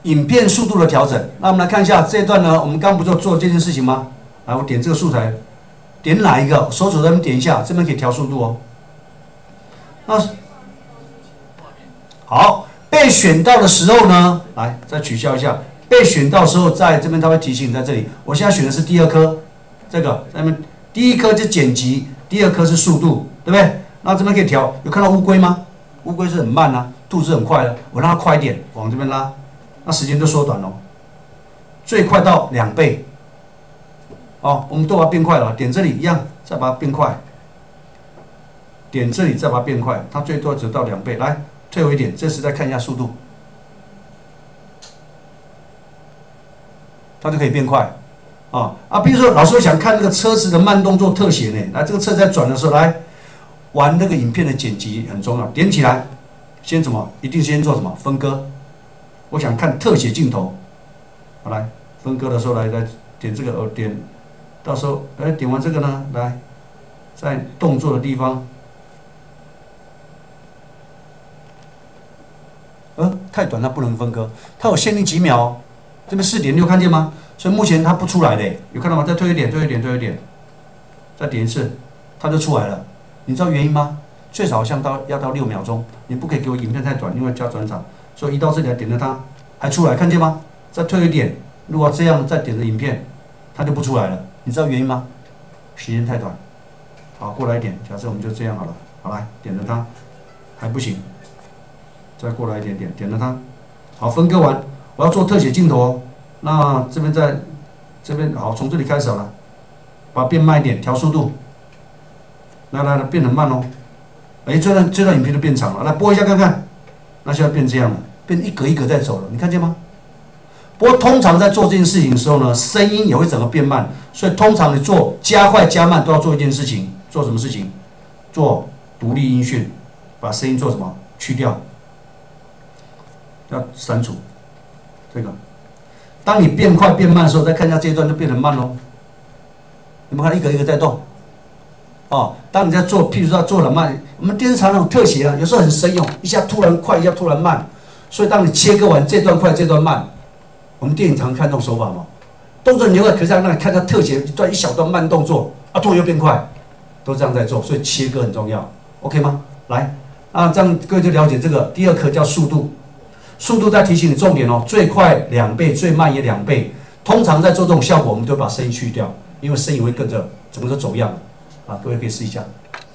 影片速度的调整。那我们来看一下这一段呢，我们刚刚不就做这件事情吗？来，我点这个素材，点哪一个？手指这边点一下，这边可以调速度哦。那好，被选到的时候呢，来再取消一下。被选到的时候，在这边它会提醒你在这里。我现在选的是第二颗，这个在那边第一颗是剪辑，第二颗是速度，对不对？那这边可以调，有看到乌龟吗？乌龟是很慢啊，兔子很快的，我让它快一点，往这边拉，那时间就缩短了，最快到2倍。好，我们都把它变快了，点这里一样，再把它变快，点这里再把它变快，它最多只到2倍。来，退回一点，这时再看一下速度，它就可以变快。比如说老师想看那个车子的慢动作特写呢，来这个车在转的时候，来玩那个影片的剪辑很重要，点起来，先什么？一定先做什么？分割。我想看特写镜头，好来分割的时候来点这个，点，到时候点完这个呢，来在动作的地方，太短它不能分割，它有限定几秒哦，这边4点你有看见吗？所以目前它不出来的，有看到吗？再推一点，推一点，推一点，再点一次，它就出来了。你知道原因吗？最少要到6秒钟，你不可以给我影片太短，因为加转场。所以一到这里点着它，还出来，看见吗？再推一点，如果这样再点着影片，它就不出来了。你知道原因吗？时间太短。好，过来一点，假设我们就这样好了。好来，点着它，还不行，再过来一点点，点着它。好，分割完，我要做特写镜头哦。那这边好，从这里开始好了，把它变慢一点，调速度。来，变很慢哦。这段影片就变长了，来播一下看看。那现在变这样了，变一格一格在走了，你看见吗？不过通常在做这件事情的时候呢，声音也会整个变慢，所以通常你做加快加慢都要做一件事情，做什么事情？做独立音讯，把声音做什么？去掉，要删除这个。当你变快变慢的时候，再看一下这一段就变得慢喽。有没有看一格一格在动？当你在做，譬如说做了慢，我们电视常那种特写啊，有时候很生用，一下突然快，一下突然慢，所以当你切割完这段快，这段慢，我们电影常看这种手法嘛，动作很快，可是让你看到特写一小段慢动作，突然又变快，都这样在做，所以切割很重要 ，OK 吗？来，这样各位就了解这个第二课叫速度，速度再提醒你重点哦，最快2倍，最慢也2倍。通常在做这种效果，我们都把声音去掉，因为声音会跟着整个走样。各位可以试一下。